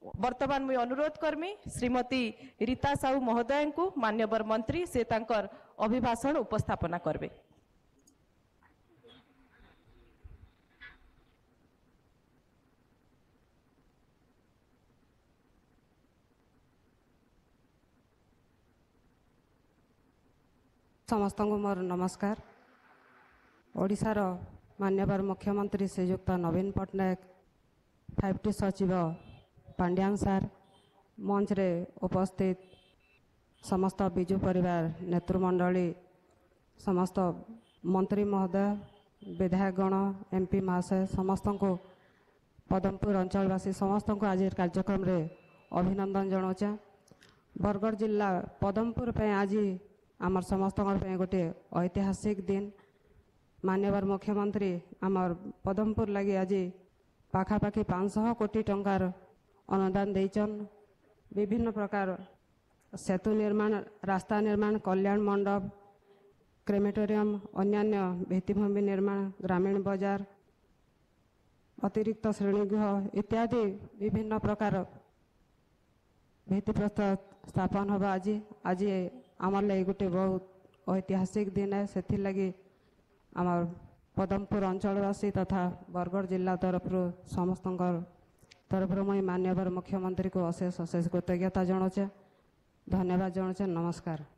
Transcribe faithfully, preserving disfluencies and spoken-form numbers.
वर्तमान मुई अनुरोध करमी श्रीमती रीता साहू महोदय को मान्यवर मंत्री से तांकर अभिभाषण उपस्थापना करबे। समस्त को मोर नमस्कार। ओडिशार मान्यवर मुख्यमंत्री श्रीयुक्त नवीन पट्टनायक फाइव टी सचिव पांड्यान सार मंच रे उपस्थित समस्त विजु परिवार नेतृमंडली समस्त मंत्री महोदय विधायकगण एमपी महाशय समस्त को पदमपुर अंचलवासी समस्त को आज कार्यक्रम रे अभिनंदन जनाऊे। बरगढ़ जिला पदमपुर पे आज आमर समस्त गोटे ऐतिहासिक दिन। मान्यवर मुख्यमंत्री आमर पदमपुर लगी आज पाखापाखि पाँच सौ कोटी टंकार अनुदान देचन। विभिन्न प्रकार सेतु निर्माण, रास्ता निर्माण, कल्याण मंडप, क्रेमेटोरियम, अन्यान्य भित्तिभूमि निर्माण, ग्रामीण बाजार, अतिरिक्त श्रेणीगृह इत्यादि विभिन्न प्रकार भित्तिप्रस्तर स्थापन होगा। आज आज आमर लगे गोटे बहुत ऐतिहासिक दिन है। से लगी आमर पदमपुर अंचलवासी तथा बरगढ़ जिला तरफ समस्त तरफ मुई मान्यवर मुख्यमंत्री को अशेष अशेष कृतज्ञता जनाऊे। धन्यवाद जनाऊे। नमस्कार।